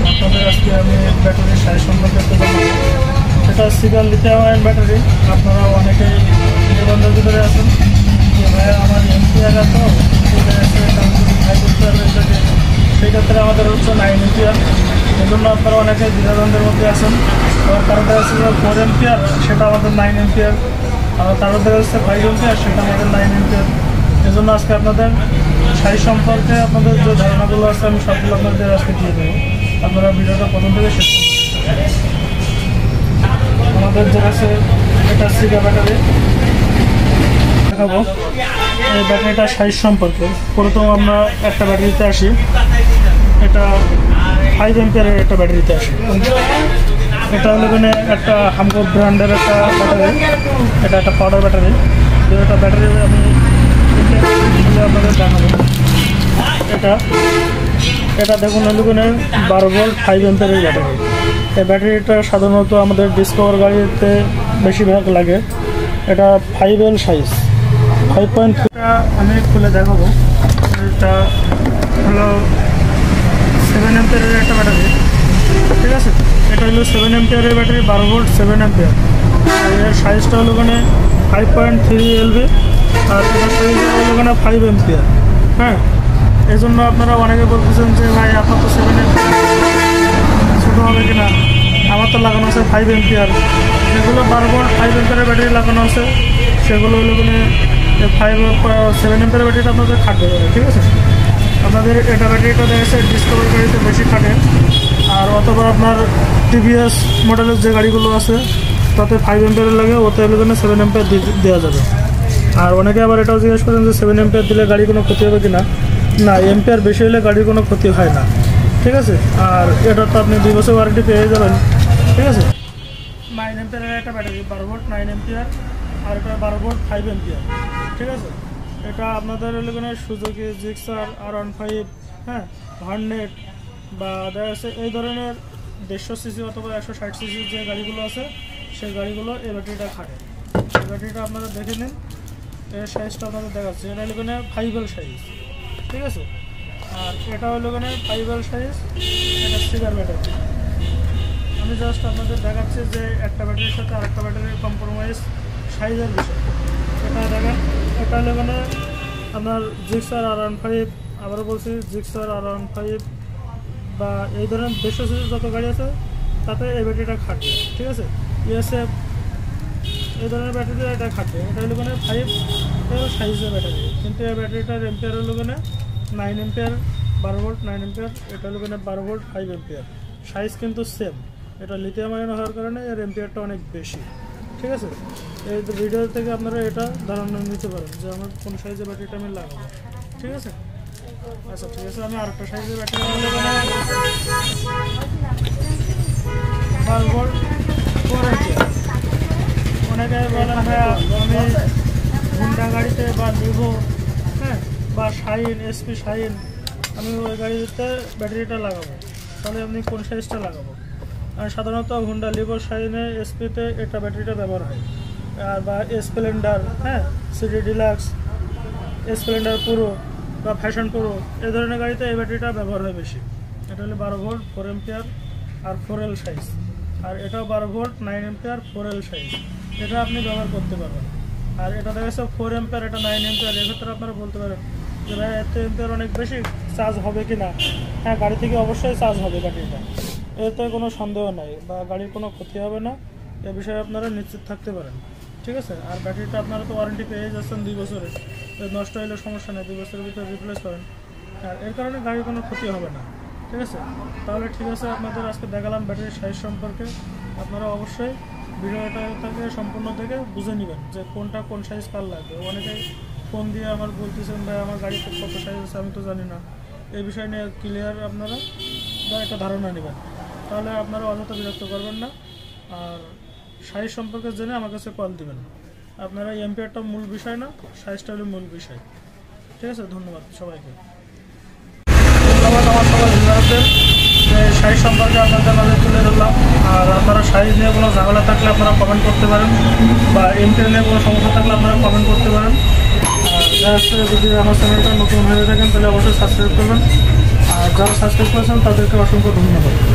আপনাদের আজকে আমি ব্যাটারির সাইজ সম্পর্কে একটু জানাবো। এটা সিগার লিথিয়াম আয়ন ব্যাটারি। আপনারা অনেকেই নিবন্ধের ভিতরে আছেন যে ভাই আমার এমপিআর এত সেই ক্ষেত্রে আমাদের হচ্ছে 9 এমপিআর। এই জন্য আপনারা অনেকে দ্বিধাদ্বন্দ্বের মধ্যে আছেন। কারণ দেখা যাচ্ছে যে 4 এমপিআর সেটা আমাদের 9 এমপিআর, আর তারপর দেখা যাচ্ছে 5 এমপিআর সেটা আমাদের 9 এমপিআর। এই জন্য আজকে আপনাদের সাইজ সম্পর্কে আপনাদের যে ধারণাগুলো আছে আমি সবগুলো আপনাদের আজকে দিয়ে দেবো। আপনারা ভিডিওটা প্রথম থেকে শেষ করবেন। আমাদের যে আছে এটা সিগা ব্যাটারি দেখাবো। এই ব্যাটারিটার সাইজ সম্পর্কে প্রথম আমরা একটা ব্যাটারিতে আসি। এটা 5 এমপিয়ারের একটা ব্যাটারিতে আসি। এটা হলো এখানে একটা হামকো ব্র্যান্ডের একটা ব্যাটারি। এটা একটা পাউডার ব্যাটারি। এটা ব্যাটারি আমি আপনাদের দেখাবো। এটা দেখুন হলো এখানে 12 ভোল্ট 5 এমপিয়ারের ব্যাটারি। এই ব্যাটারিটা সাধারণত আমাদের ডিসকভার গাড়িতে বেশিরভাগ লাগে। এটা 5L সাইজ 5.3। আমি খুলে দেখাবো। এটা হলো 7 এমপিয়ারের একটা ব্যাটারি, ঠিক আছে। এটা হলো 7 এমপিয়ারের ব্যাটারি, 12 ভোল্ট 7 এমপিয়ার। এর সাইজটা হলো ওখানে 5.3 LV, আর এটার সাইজ হলো ওখানে 5 এমপিয়ার। হ্যাঁ, এই জন্য আপনারা অনেকে বলতেছেন যে ভাই আপনার তো 7 এমপিয়ার ছোটো হবে কিনা। আমার তো লাগানো আছে 5 এমপিয়ার। যেগুলো 12 ভোল্ট 5 এমপিয়ারের ব্যাটারি লাগানো আছে সেগুলো হলো ওখানে 7 এমপিয়ারের ব্যাটারিটা আপনাদের খাটবে, ঠিক আছে। আপনাদের এটা ব্যাটারিটা দেখেছে ডিসকভার গাড়িতে বেশি খাটে, আর অথবা আপনার টিভিএস মডেলের যে গাড়িগুলো আছে তাতে 5 এমপিয়ারের লাগে, ওতে হলে 7 এমপিয়ার দেওয়া যাবে। আর অনেকে আবার এটাও জিজ্ঞেস করেন যে 7 এমপিয়ার দিলে গাড়ি কোনো ক্ষতি হবে কি না। না, এমপিয়ার বেশি হলে গাড়ির কোনো ক্ষতি হয় না, ঠিক আছে। আর এটা তো আপনি 2 বছর ওয়ারেন্টি পেয়ে যাবেন, ঠিক আছে। 9 এমপিয়ারের একটা ব্যাটারি, 12 ভোল্ট 9 এমপিয়ার, আর এটা 12 ভোল্ট 5 এমপিয়ার, ঠিক আছে। এটা আপনাদের এখানে সুজুকি জিক্সার R15, হ্যাঁ, ভার্নেট বা দেখা যাচ্ছে এই ধরনের 150 সিসি অথবা 160 সিসি যে গাড়িগুলো আছে সেই গাড়িগুলো এই ব্যাটারিটা খাটে। এই ব্যাটারিটা আপনারা দেখে নিন। এর সাইজটা আপনাদের দেখাচ্ছে। এটা হলো এখানে 5L সাইজ, ঠিক আছে। আর এটা হলো এখানে 5L সাইজ। এটা সিগার ব্যাটারি। আমি জাস্ট আপনাদের দেখাচ্ছি যে একটা ব্যাটারির সাথে আরেকটা ব্যাটারির কম্প্রোমাইজ সাইজের বিষয়। এটা দেখেন, এটা হলো এখানে আপনার জিক্সার R15, আবারও বলছি জিক্সার R15 বা এই ধরনের 150 সিসি যত গাড়ি আছে তাতে এই ব্যাটারিটা খাটবে, ঠিক আছে। ESF এই ধরনের ব্যাটারি এটা খাটবে। এটা হলো এখানে 5L সাইজের ব্যাটারি, কিন্তু এই ব্যাটারিটার এমপিয়ার হলো এখানে 9 এমপিয়ার, 12 ভোল্ট 9 এমপিয়ার। এটা হলো এখানে 12 ভোল্ট 5 এমপিয়ার। সাইজ কিন্তু সেম। এটা লিথিয়াম আয়ন হওয়ার কারণে এর এমপিয়ারটা অনেক বেশি, ঠিক আছে। এই ভিডিও থেকে আপনারা এটা ধারণা নিতে পারেন যে আমার কোন সাইজের ব্যাটারিটা আমি লাগাবো, ঠিক আছে। আচ্ছা, ঠিক আছে। আমি আরেকটা সাইজের ব্যাটারি 12 ভোল্ট 4 এমপিয়ার। অনেকে বলেন ভাই আমি হুন্ডা গাড়িতে বা লিভো, হ্যাঁ, বা শাইন SP শাইন, আমি ওই গাড়িতে ব্যাটারিটা লাগাবো, তাহলে আপনি কোন সাইজটা লাগাবো। আর সাধারণত হুন্ডা লিভো শাইনে SPতে এটা ব্যাটারিটা ব্যবহার হয়। আর বা স্প্লেন্ডার, হ্যাঁ, সিটি ডিলাক্স, স্প্লেন্ডার পুরো বা ফ্যাশন পুরো এই ধরনের গাড়িতে এই ব্যাটারিটা ব্যবহার হয় বেশি। এটা হলো 12 ভোল্ট 4 এমপিয়ার আর 4L সাইজ। আর এটাও 12 ভোল্ট 9 এমপিয়ার 4L সাইজ। এটা আপনি ব্যবহার করতে পারবেন। আর এটা দেখা যাচ্ছে 4 এমপিয়ার, এটা 9 এমপিয়ার। এক্ষেত্রে আপনারা বলতে পারেন যে ভাই এত এমপিয়ার অনেক বেশি, চার্জ হবে কি না। হ্যাঁ, গাড়ি থেকে অবশ্যই চার্জ হবে ব্যাটারিটা, এতে কোনো সন্দেহ নাই, বা গাড়ির কোনো ক্ষতি হবে না, এ বিষয়ে আপনারা নিশ্চিত থাকতে পারেন, ঠিক আছে। আর ব্যাটারিটা আপনারা তো ওয়ারেন্টি পেয়ে যাচ্ছেন 2 বছরে। নষ্ট হলে সমস্যা নেই, 2 বছরের ভিতরে রিপ্লেস করেন। আর এর কারণে গাড়ির কোনো ক্ষতি হবে না, ঠিক আছে। তাহলে ঠিক আছে, আপনাদের আজকে দেখালাম ব্যাটারির সাইজ সম্পর্কে। আপনারা অবশ্যই ভিডিওটা থেকে সম্পূর্ণ থেকে বুঝে নেবেন যে কোনটা কোন সাইজ কার লাগবে। অনেকেই ফোন দিয়ে আমার বলতেছেন ভাই আমার গাড়িতে কত সাইজ আছে আমি তো জানি না। এই বিষয় নিয়ে ক্লিয়ার আপনারা বা একটা ধারণা নেবেন, তাহলে আপনারা অযথা বিরক্ত করবেন না। আর সাইজ সম্পর্কে জেনে আমার কাছে কল দিবেন। আপনারা এমপিআরটা মূল বিষয় না, সাইজটা হলো মূল বিষয়, ঠিক আছে। ধন্যবাদ সবাইকে। ধন্যবাদ আমার সবাই ভিউয়ারদের। সাইজ সম্পর্কে আপনাদের মাঝে তুলে ধরলাম। আর আপনারা সাইজ নিয়ে কোনো ঝামেলা থাকলে আপনারা কমেন্ট করতে পারেন, বা এমপিআর নিয়ে কোনো সমস্যা থাকলে আপনারা কমেন্ট করতে পারেন। আর যারা যদি আমার চ্যানেলটা নতুন হয়ে থাকেন তাহলে অবশ্যই সাবস্ক্রাইব করবেন। আর যারা সাবস্ক্রাইব করেছেন তাদেরকে অসংখ্য ধন্যবাদ।